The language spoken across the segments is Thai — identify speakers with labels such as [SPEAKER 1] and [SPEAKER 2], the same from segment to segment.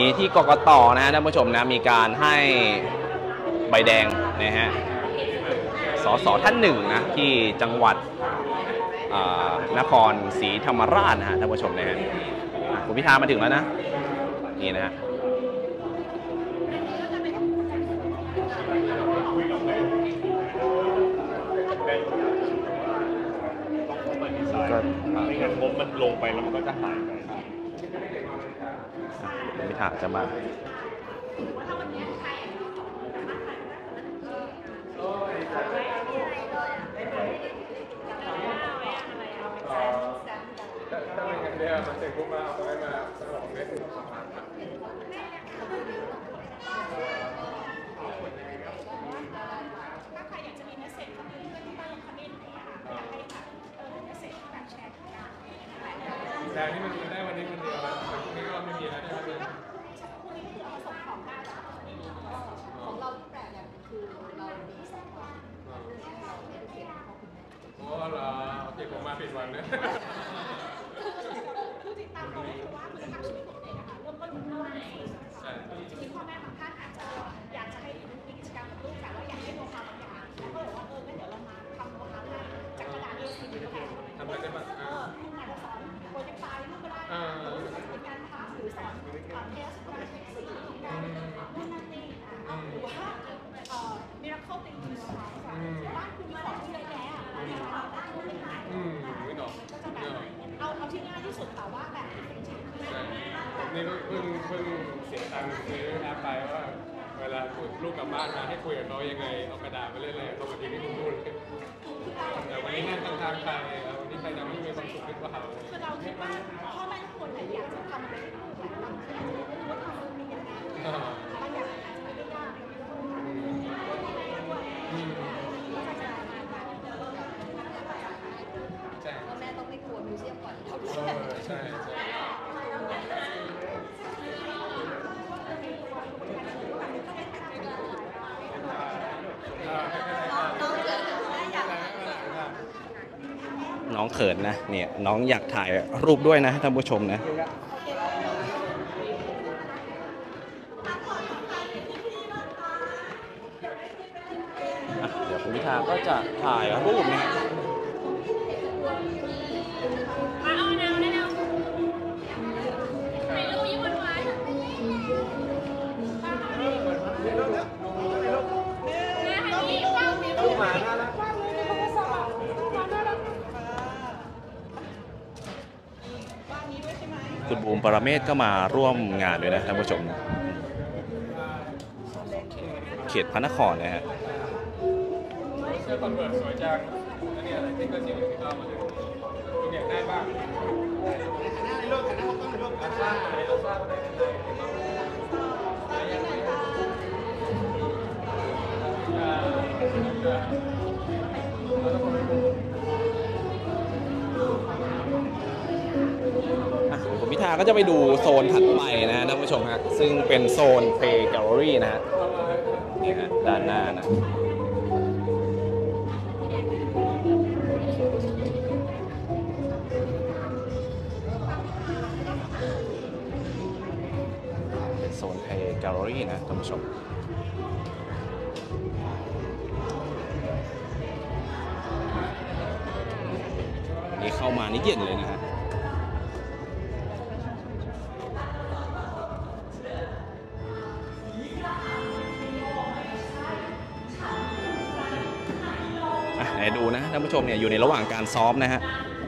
[SPEAKER 1] ที่กกต.นะฮะท่านผู้ชมนะมีการให้ใบแดงนะฮะสสท่านหนึ่งนะที่จังหวัดนครศรีธรรมราชนะฮะท่านผู้ชมนะฮะคุณพิธามาถึงแล้วนะนี่นะฮะ
[SPEAKER 2] ไม่งั้นงบมันลงไปแล้วมันก็จะหายไป
[SPEAKER 1] คุณพิธาจะมา
[SPEAKER 3] แต่นี่มันได้วันนี้คนเดียวแล้วพรุ่งนี้ก็ไม่มีแล้วใช่ไหมพรุ่งนี้เราส่งของได้แล้วของเราที่แปลกเนี่ยคือเรามี2 วันเราไม่ได้เขียนเขาคุณโอ้เหรอโอเคผมมาผิดวันนะคือติดตามเขาเพราะว่าคุณภาพชีวิตของเด็กนะคะเริ่มต้นอยู่ที่จริงๆพ่อแม่บางท่านอาจจะอยากจะให้มีกิจกรรมกับลูกแต่ว่าอยากให้โน้ตฮาวบางอย่างแล้วก็เลยว่างั้นเดี๋ยวเรามาทำโน้ตฮาวจากกระดาษ A4 แล้วกันทำอะไรได้บ้างคุณอาจจะสอนโปรเจกต์ไฟล์ลูกก็ได้เป็นการทำหรือสอนเทสการเทคนิคการนู่นนั่นนี่หรือว่าMiracle Thinking นะคะบ้านคุณมีของที่เยอะแยะเราอยากทำได้ก็จะแบบเอาที่ง่ายที่สุดแต่ว่าแบบนี่ก็เพิ่งเสียตังค์ซื้อแอปไปว่าเวลาลูกกลับบ้านมาให้คุยกับเขายังไงเอากระดาษมาเล่นอะไรเขาบางทีไม่รู้เลยแต่วันนี้นั่งข้างๆใครวันนี้ใครจะไม่มีความสุขหรือเปล่าคือเราคิดว่าพ่อแม่ทุกคนอยากจะทำอะไรให้ลูกแบบเราอยากจะรู้ว่าทำมันมียังไงบางอย่างอาจจะไม่ได้ยากพ่อแม่ต้องไม่กลัวมิวเซียมก่อนใช่
[SPEAKER 1] น้องเขินนะเนี่ยน้องอยากถ่ายรูปด้วยนะท่านผู้ชมนะเดี๋ยวคุณพิธาก็จะถ่ายรูปนะคุณบูมปรเมศก็มาร่วมงานด้วยนะท่านผู้ชมเขตพระนครนะฮะ
[SPEAKER 3] เสื้อคอนเวิร์สสวยจังอันนี้อะไรที่ก็สีเหลืองที่เรามาดูคุณอยากได้บ้างในโลกแต่หน้าเขาต้องในโลกอาซ่าอะไรอาซ่าอะไร
[SPEAKER 1] คุณพิธาก็จะไปดูโซนถัดไปนะท่านผู้ชมฮะซึ่งเป็นโซน Play Gallery นะฮะนี่ฮะด้านหน้านะเป็นโซน Play Gallery นะท่านผู้ชมนี่เข้ามานี่เย็นเลยนะฮะไหนดูนะท่านผู้ชมเนี่ยอยู่ในระหว่างการซ้อมนะฮะ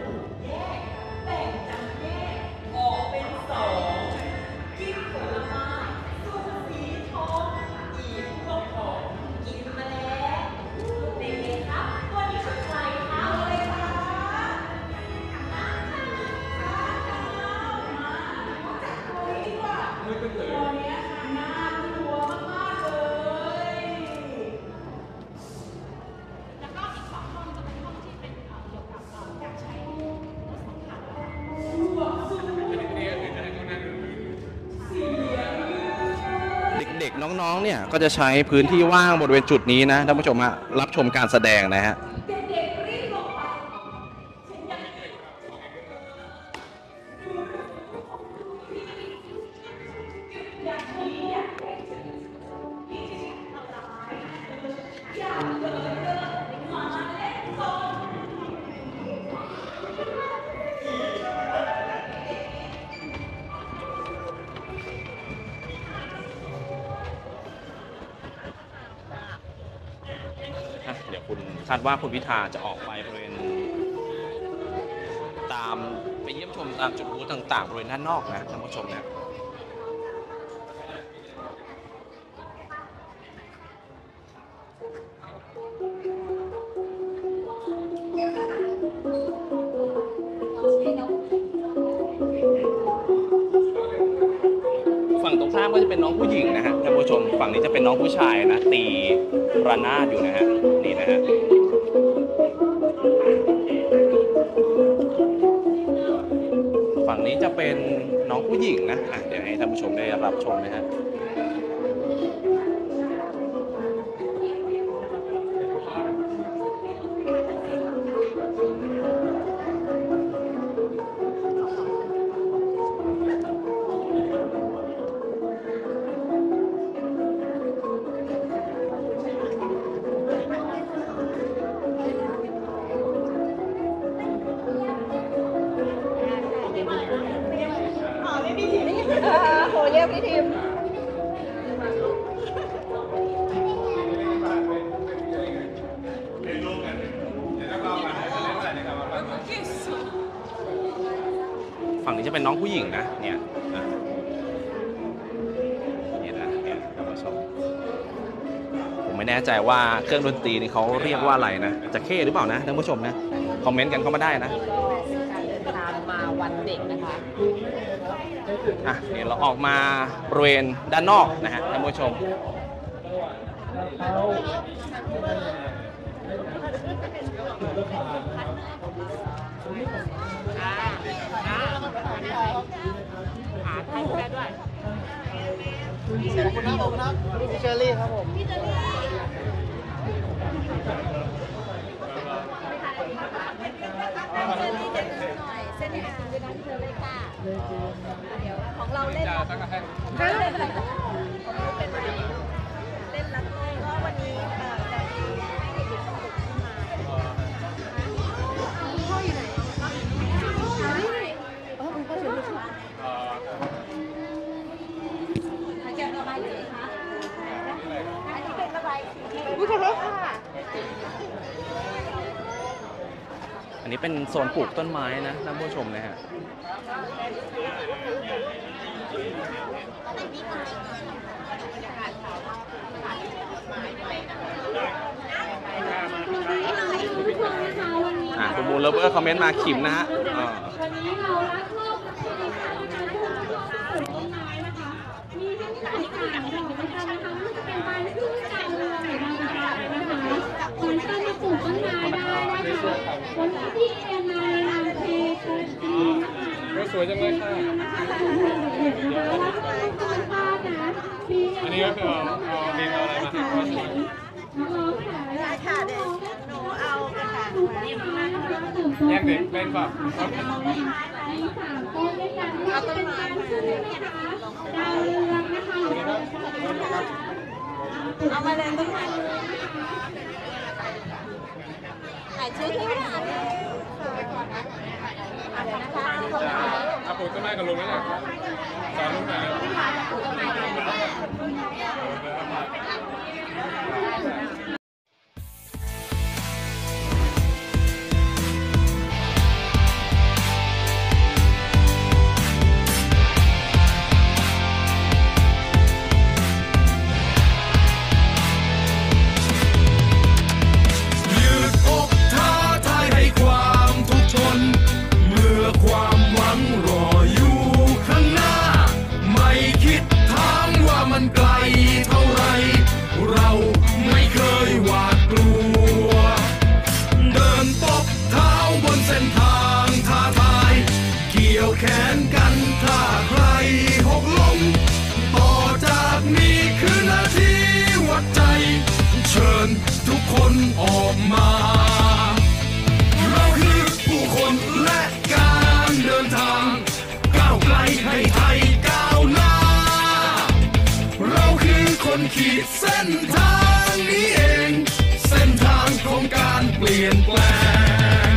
[SPEAKER 1] เด็กๆน้องๆเนี่ยก็จะใช้พื้นที่ว่างบริเวณจุดนี้นะท่านผู้ชมฮะรับชมการแสดงนะฮะเดี๋ยวคุณคาดว่าคุณพิธาจะออกไปบริเวณตามไปเยี่ยมชมตามจุดบูธต่างๆบริเวณด้านนอกนะท่านผู้ชมนะฝั่งตรงข้ามก็จะเป็นน้องผู้หญิงนะฮะท่านผู้ชมฝั่งนี้จะเป็นน้องผู้ชายนะตีระนาดอยู่นะฮะนี่นะฮะฝั่งนี้จะเป็นน้องผู้หญิงนะเดี๋ยวให้ท่านผู้ชมได้รับชมนะฮะ
[SPEAKER 3] โหเรียกพี่ทีม
[SPEAKER 1] ฝั่งนี้จะเป็นน้องผู้หญิงนะเนี่ยเนี่ยนะเนี่ยท่านผู้ชมผมไม่แน่ใจว่าเครื่องดนตรีนี่เขาเรียกว่าอะไรนะจะเข้หรือเปล่านะท่านผู้ชมนะคอมเมนต์กันเข้ามาได้นะ
[SPEAKER 4] การเดินทางมาวันเด็กนะคะ
[SPEAKER 1] เดี๋ยวเราออกมาบริเวณด้านนอกนะฮะท่านผู้ชม
[SPEAKER 4] หาไทยแค่ด้วย
[SPEAKER 5] ขอบคุณนะผมนะพี่เชอรี่ครับผม
[SPEAKER 3] เส้นนี้คือน้องเธอเลยค่ะเดี๋ยวของเราเล่นเล่นรักโลกก็วันนี้จะมีให้เด็กๆสนุกขึ้นมาพ่ออยู่ไหนคุณพ่ออยู่ที่ไหนหายใจระบายสีคะอันนี้เป็นระบายสีผู้ชายค่ะ
[SPEAKER 1] อันนี้เป็นโซนปลูกต้นไม้นะท่านผู้ชมนะฮะคุณมูลเลเวอร์คอมเมนต์มาขิมนะฮะ
[SPEAKER 6] วันนี้เรารักโลกและบริการปลูกต้นไม้นะคะมีทั้งต่างๆของนะคะไม่ว่าจะเป็นการขึ้นการเมืองหรือบางประการนะคะมันก็มาปลูกต้นไม้ได้นะคะวันนี้ที่เอ็นไออาร์เคก็ดีนะคะ
[SPEAKER 2] สวยจังเลยค่ะอันนี้ก็คือเอาเรียนเอาอะไรมาให้ว่าสวย
[SPEAKER 6] ได้ค่ะเด็กหนูเอาค่ะ
[SPEAKER 2] แยกเด็กเล่นแบบ
[SPEAKER 6] เอาต้นไม้ขึ้นนะคะดาวเรืองนะคะ
[SPEAKER 3] เอามาเลยต้นไม้ถ่ายชื่อที่ไม่ทันเดี๋ยวนะคะ
[SPEAKER 2] ปลูกต้นไม้กับลุงนี่แหละสอนลุงหน่อย
[SPEAKER 7] แขนกันถ้าใครหกล้มต่อจากนี้คือนาทีวัดใจเชิญทุกคนออกมาเราคือผู้คนและการเดินทางก้าวไกลให้ไทยก้าวหน้าคนขีดเส้นทางนี้เองเส้นทางของการเปลี่ยนแปลง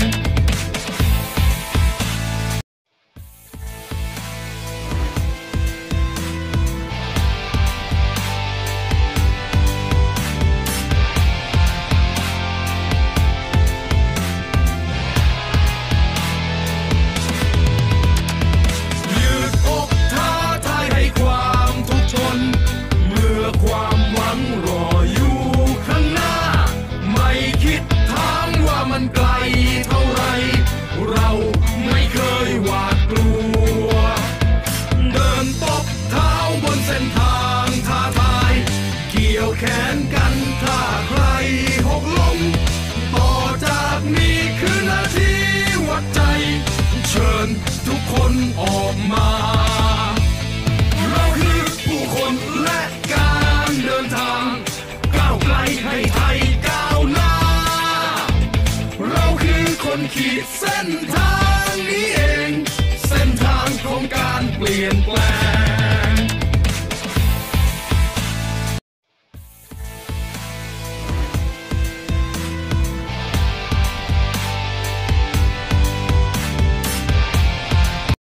[SPEAKER 7] มันไกลเท่าไรเราไม่เคยหวาดกลัวเดินตบเท้าบนเส้นทางท้าทายเกี่ยวแขนกันถ้าใครหกล้มต่อจากนี้คือนาทีวัดใจเชิญทุกคนออกมาเราคือผู้คนและการเดินทางก้าวไกลให้ไทยก้าวหน้าเราคือคนขีดเส้นทางนี้เองเส้นทางของการเปลี่ยนแปลง